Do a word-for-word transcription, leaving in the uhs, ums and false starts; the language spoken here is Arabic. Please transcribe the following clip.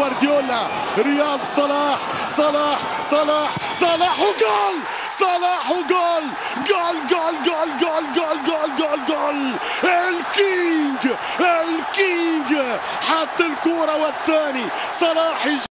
جوارديولا. رياض صلاح صلاح صلاح صلاح وجول، صلاح وجول، جول جول جول جول جول جول جول جول. الكينج الكينج حط الكرة والثاني صلاح.